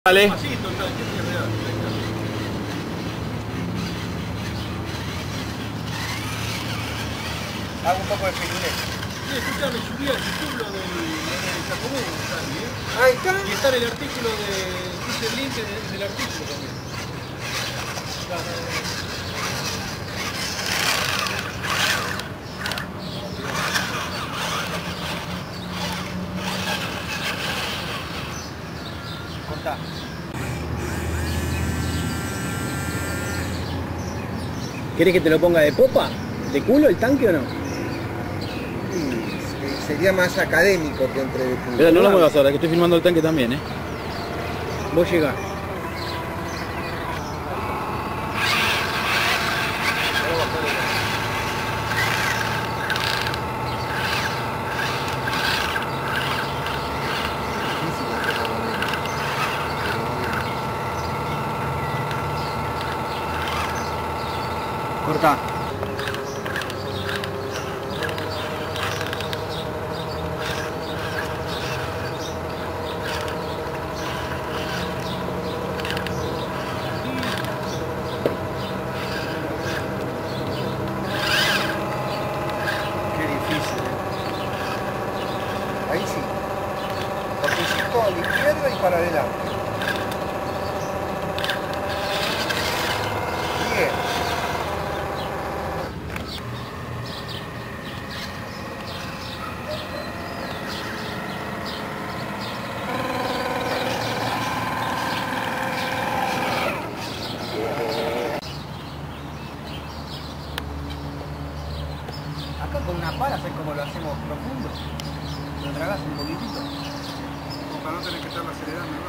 Vale. Hago un poco de pirulé. Sí, escuchame, subí al título del Chacomú, Ahí está. y está en el artículo de... Puse el link del artículo también. Cortá. ¿Querés que te lo ponga de popa? ¿De culo el tanque o no? Sí, sería más académico que entre de culo. Mira, no lo muevas ahora, que estoy filmando el tanque también, Vos llegás. Cortá. Qué difícil. Ahí sí. Toquecito a la izquierda y para adelante. Bien. Acá con una pala, ¿sabes cómo lo hacemos profundo? Lo tragás un poquitito. Como para no tener que estarlo acelerando, ¿no?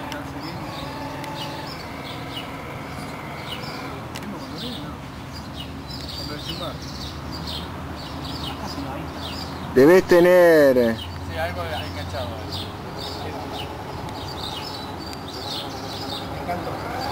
Cuando desembarque. Acá se no hay. Debes tener... Sí, algo hay cachado. Me encantó.